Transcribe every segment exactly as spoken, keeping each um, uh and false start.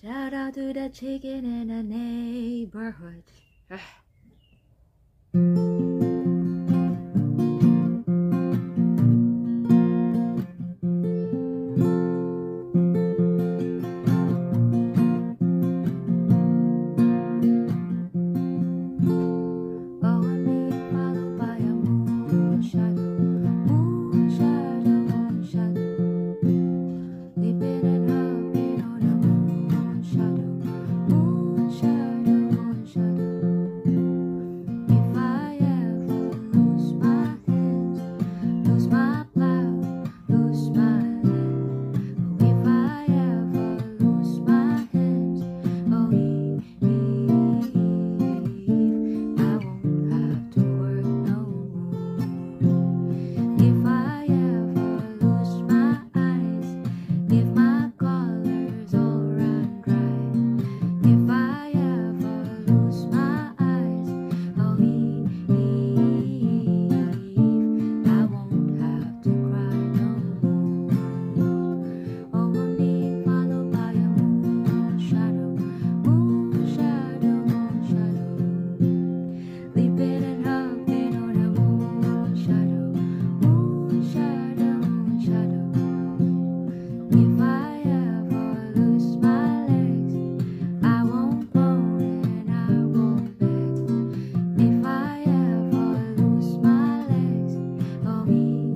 Shout out to the chicken in the neighborhood. Oh, I'm being followed by a moonshadow, moonshadow, moonshadow, leaping and hopping on a moonshadow, moonshadow, moonshadow. If I ever lose my head, lose my plow, lose my land. Oh, if I ever lose my head, oh, Eve, I won't have to work no more. If I ever lose my eyes, if my colors all run dry, if I ever lose my eyes, oh Eve, I won't have to cry no more. Oh, I'm being followed by a moonshadow, moonshadow, moonshadow, leaping and hopping on a moonshadow, moonshadow, moonshadow. If I ever lose my legs, I won't moan and I won't beg. If I ever lose my legs, oh Eve,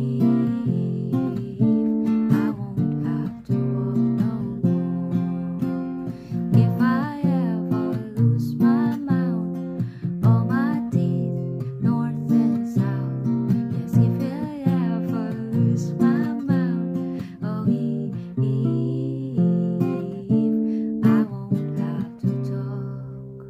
I won't have to walk no more. If I ever lose my mouth, all my teeth, north and south. Yes, if I ever lose my mouth, oh Eve, I won't have to talk.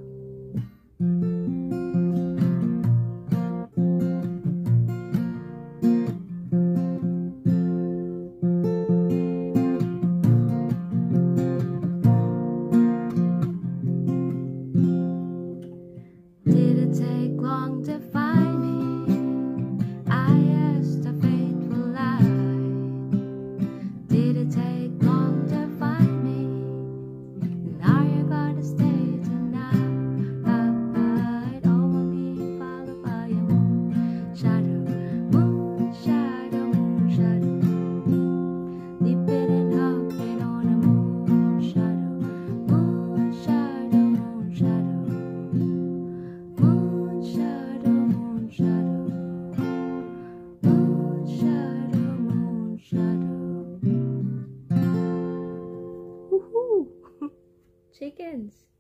Did it take long to find me? I asked a faithful lie. Did it take long to find me? Now you're gonna stay tonight. Oh, I'm being followed by a moonshadow, moonshadow, moonshadow, leaping and hopping on a moonshadow, moonshadow, moonshadow. Moonshadow, moonshadow, moonshadow, moonshadow. Woohoo! Chickens.